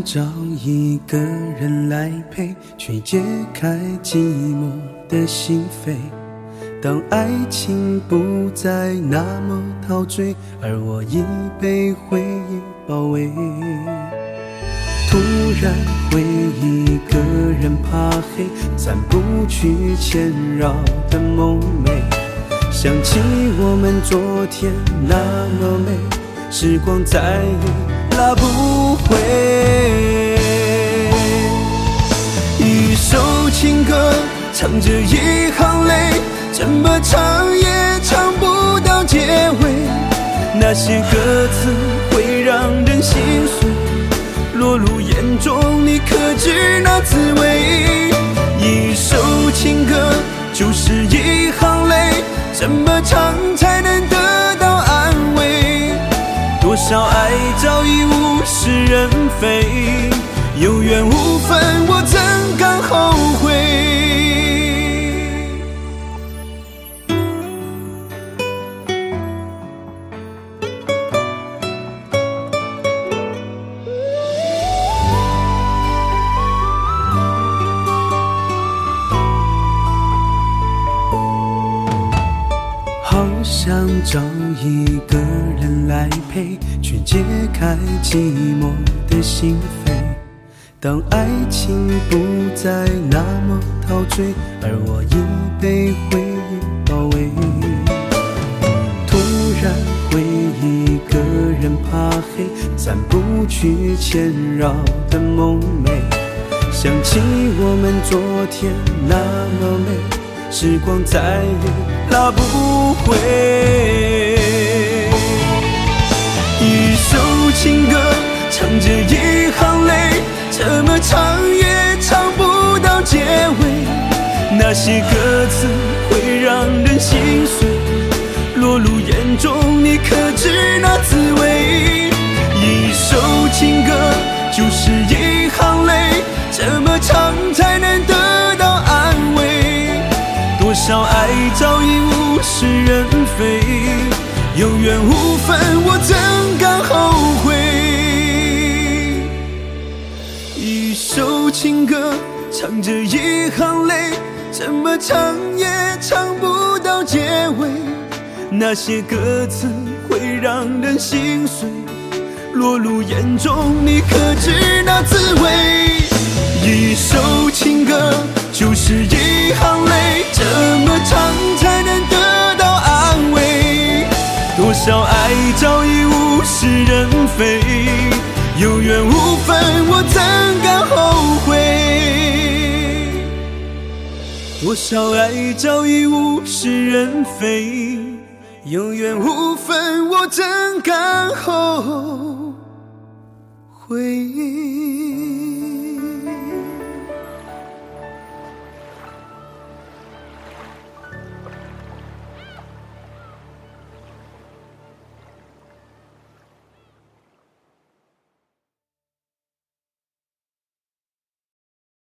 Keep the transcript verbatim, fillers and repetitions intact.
想找一个人来陪，去解开寂寞的心扉。当爱情不再那么陶醉，而我已被回忆包围。突然回忆一个人怕黑，散不去牵绕的梦寐。想起我们昨天那么美，时光再也拉不回。一首情歌唱着一行泪，怎么唱也唱不到结尾。那些歌词会让人心碎，落入眼中你可知那滋味。一首情歌就是一行泪，怎么唱才能得到安慰？多少爱早已物是人非，有缘无分我怎敢后悔？好想找一个人来陪，去解开寂寞的心扉。当爱情不再那么陶醉，而我已被回忆包围。突然回忆一个人怕黑，散不去牵绕的梦寐。想起我们昨天那么美，时光再也拉不回。一首情歌唱着一行泪，怎么唱也唱不到结尾。那些歌词会让人心碎，落入眼中你可知那滋味。一首情歌就是一行泪，怎么唱才能得到安慰？多少爱早已物是人非，有缘无分我怎敢后悔？一首情歌唱着一行泪，怎么唱也唱不到结尾。那些歌词会让人心碎，落入眼中你可知那滋味？一首情歌就是一行泪，怎么唱才能得到安慰？多少爱早已物是人非，有缘无分我怎敢后悔？多少爱早已物是人非，有缘无分我怎敢后悔？